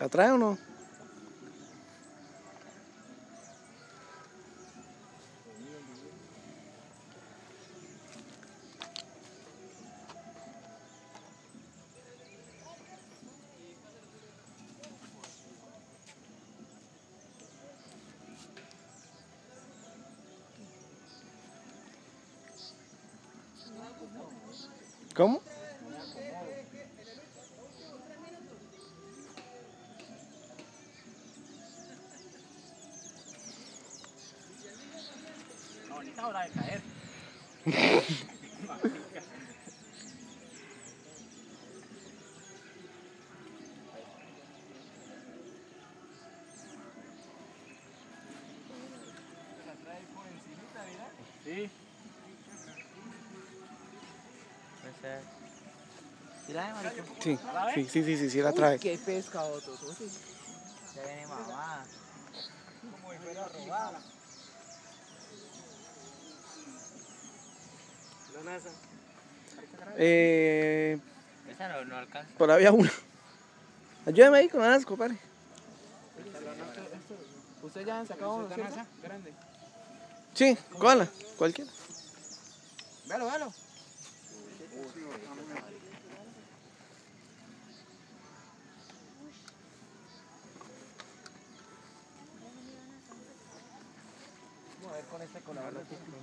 ¿La trae o no? ¿Cómo? No, ahorita hora de caer. La trae por encimita, ¿verdad? Sí. ¿Sí la de marico? Sí, la trae. Qué pescado, todo, sí. Ya viene mamá. Como si fuera robada. La NASA. Esa no alcanza. Todavía una. Ayúdame ahí con las, compadre. ¿Ustedes ya han sacado una NASA grande? Sí, ¿cuál? Cualquiera. Véalo, véalo. Vamos a ver con este colador.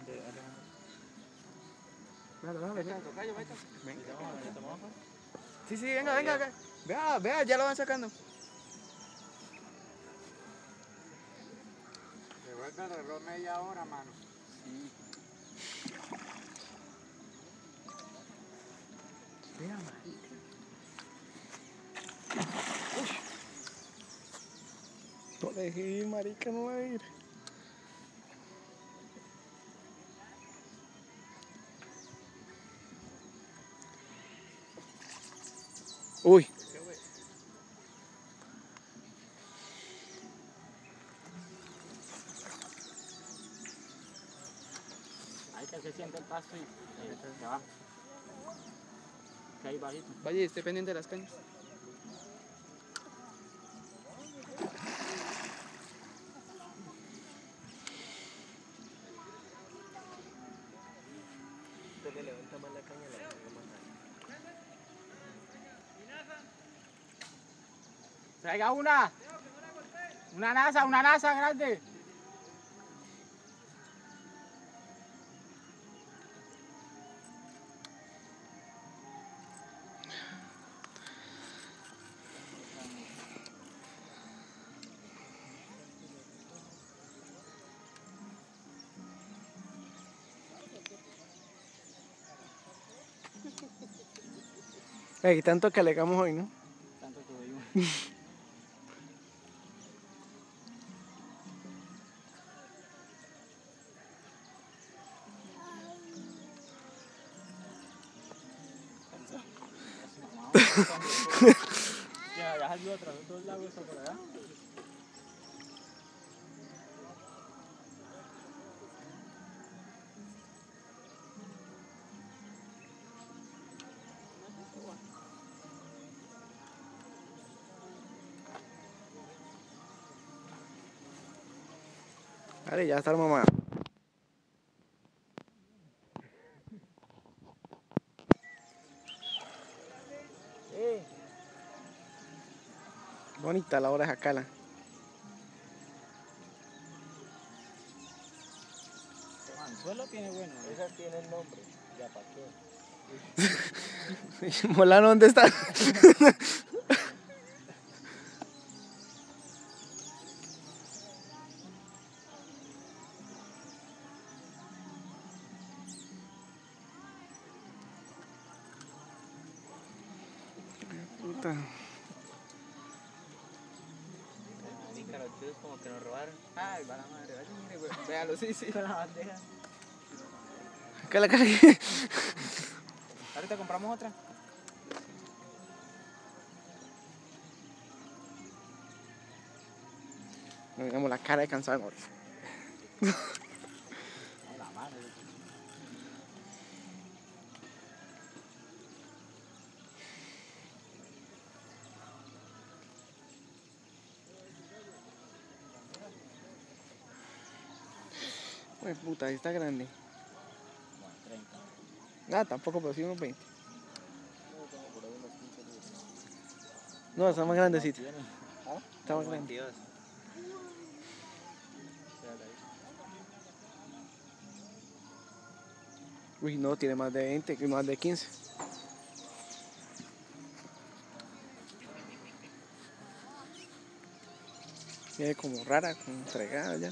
Sí, venga. Vea, ya lo van sacando. Devuelve el reloj media hora, mano. Sí. Vea, marica. No la dejé ir, marica, no va a ir. Uy. Ahí que se siente el pasto y ya va. Que ahí bajito. Vaya, esté pendiente de las cañas. Usted le levanta más la caña, la levanta más alto. Traiga una. Una NASA grande. Ey, tanto que alegamos hoy, ¿no? Tanto que oímos. Ya salió otra vez, 2 lagos por allá. Vale, ya está mamá. Bonita la hora de jacala. El anzuelo tiene bueno. Esa tiene el nombre. Ya para qué. Molano, ¿dónde está? Puta. Marica, los tíos como que nos robaron. Ay, va la madre, vaya, mire, güey. Véalo, sí. Con la bandeja. Acá la cargué. Ahorita compramos otra. Miramos la cara de cansado de morir. A la madre. Pues puta, ahí está grande. No, 30. Nada, tampoco, pero sí unos 20. No, tengo por ahí unos 15 libras. No, está más grandecita. ¿Tiene? ¿Ah? Está más grande. 22. Uy, no, tiene más de 20, que más de 15. Viene como rara, como entregada ya.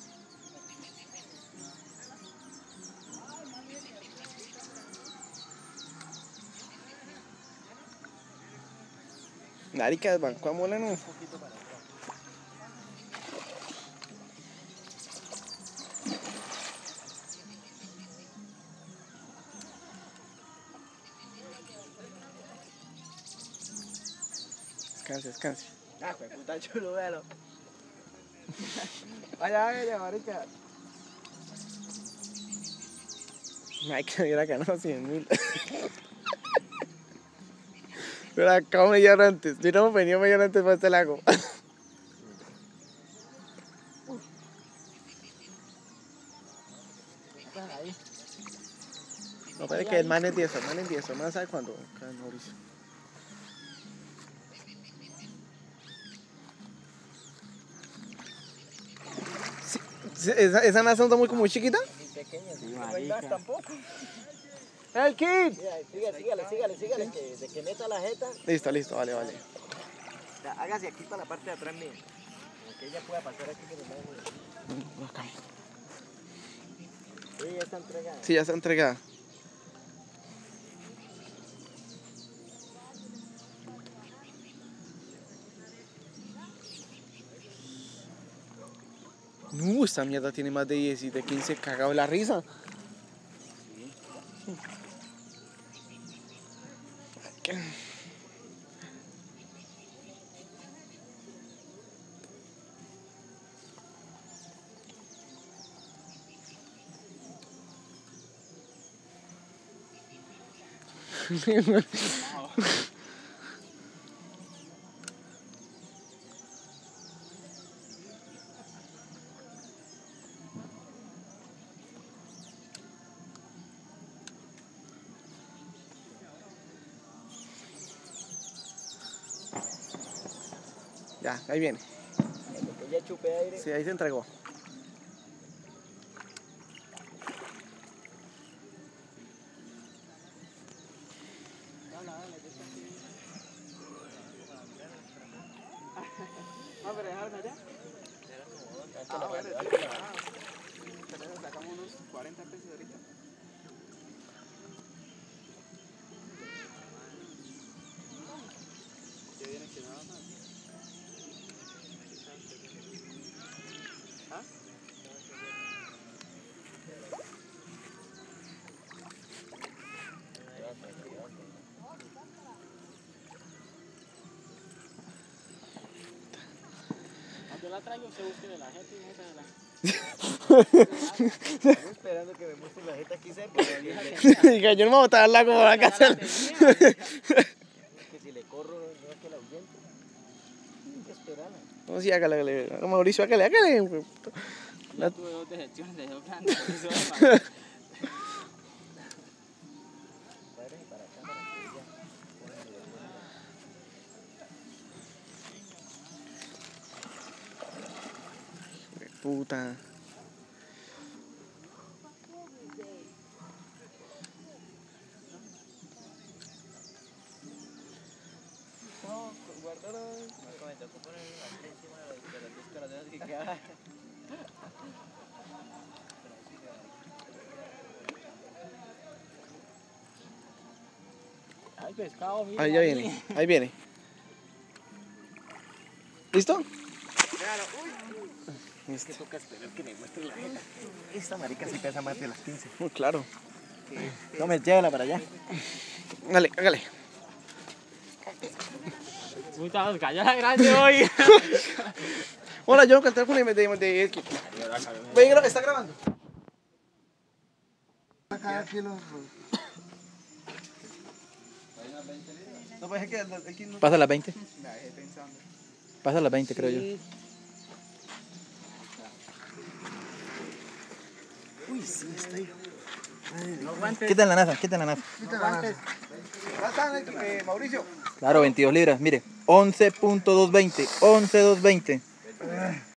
Marica, banco a mola, no. Un poquito para atrás. Descanse, descanse. Ah, pues puta chulo, véalo. Vaya, vaya, marica. Ay, que hubiera ganado 100.000. Pero acabo media hora antes. Si no, venía media hora antes para este lago. Están ahí. No, parece que el man es 10, el man es 10, el man sabe cuándo. Acá en Mauricio. Sí, sí, esa naza está muy como chiquita. Muy pequeñas. Sí, No marica. hay gas tampoco. ¡El kid! Mira, sígale. Que, de que meta la jeta. Listo, listo, vale, vale. Ya, hágase aquí para la parte de atrás mía. Para que ella pueda pasar aquí por el lado mío. Acá. Ella está entregada. Sí, ya está entregada. No, esta mierda tiene más de 10 y de 15 cagado la risa. ¿Qué? Ya, ahí viene. Que ella chupe aire. Sí, ahí se entregó. Ah, pero dejaron allá. Ah, bueno, sí. Pero sacamos unos 40 pesos ahorita. ¿Qué viene que nada más? ¿Ah? Cuando la traigo, se busque la gente y no se la. Estoy esperando que me muestre la jeta aquí cerca. Diga, yo no me voy a botar al lago por la casa. Que si le corro, no es que la ahuyente. Hay que esperarla. No, sí, hágale, hágale. Mauricio, hágale. Ya tuve 2 decepciones de dos grandes. Eso es malo. Padre, para acá, para que ella pueda divertirse. Puta. No, guardaron. Me tocó poner aquí encima de las 2 caraderas que quedaban. Ay, pescado, mira. Ahí ya viene, ahí viene. ¿Listo? Es que toca esperar que me muestre la jeta. Esta marica sí pesa más de las 15. Muy claro. No me llévala para allá. Hágale, hágale. Puta, nos cayó la grande hoy. Hola, yo con el teléfono de Edky. Ven, ¿está grabando? Cada kilo. No, pues es que el no... Pasa las 20. La dejé pensando. Pasa las 20, creo yo. Quiten la NASA, quiten la NASA. Ya están, Mauricio. Claro, 22 libras, mire. 11.220, 11.220.